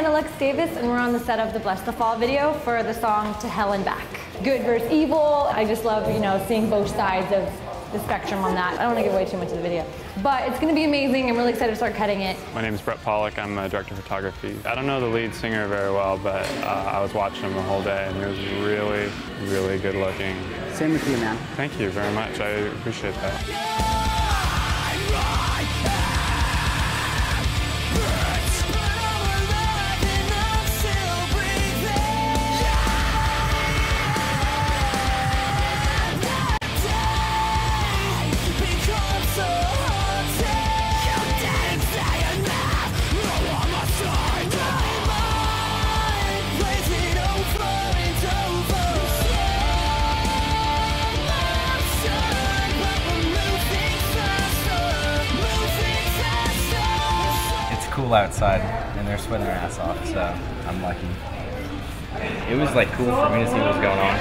Alex Davis, and we're on the set of the Bless the Fall video for the song To Hell and Back. Good versus evil. I just love, you know, seeing both sides of the spectrum on that. I don't want to give away too much of the video, but it's going to be amazing. I'm really excited to start cutting it. My name is Brett Pollock. I'm a director of photography. I don't know the lead singer very well, but I was watching him the whole day, and he was really, really good looking. Same with you, man. Thank you very much. I appreciate that. Cool outside and they're sweating their ass off, so I'm lucky. It was like cool for me to see what was going on.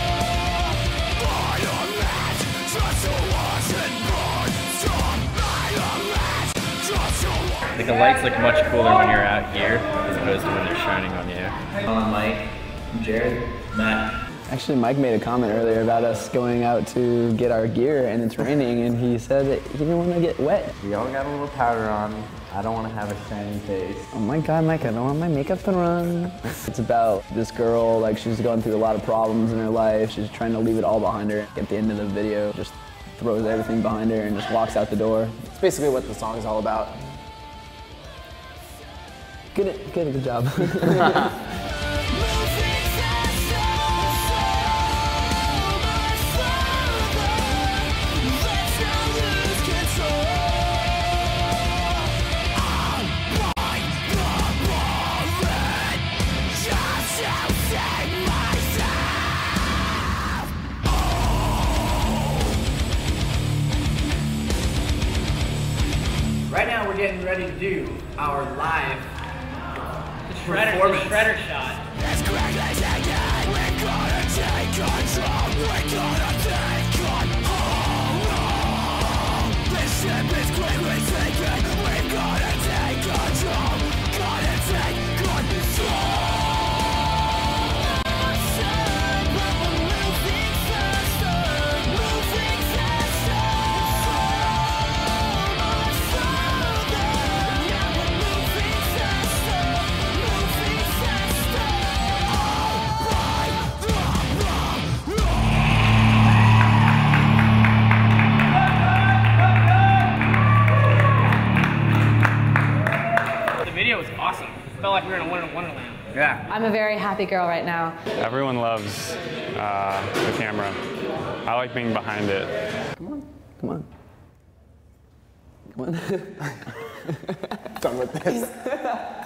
Like the lights look much cooler when you're out here as opposed to when they're shining on you. I'm Mike, I'm Jared, Matt. Actually, Mike made a comment earlier about us going out to get our gear and it's raining, and he said that he didn't want to get wet. We all got a little powder on. I don't want to have a shiny face. Oh my God, Mike, I don't want my makeup to run. It's about this girl, like she's going through a lot of problems in her life. She's trying to leave it all behind her. At the end of the video, just throws everything behind her and just walks out the door. It's basically what the song is all about. Good job. Right now we're getting ready to do our live performance. The shredder shot. Let's quickly take it. We're gonna take control. We're gonna take control. This ship is quickly sinking. We're gonna take control. Gonna take control. Awesome. Felt like we were in a wonderland. Yeah. I'm a very happy girl right now. Everyone loves the camera. I like being behind it. Come on. Come on. Come on. Done with this.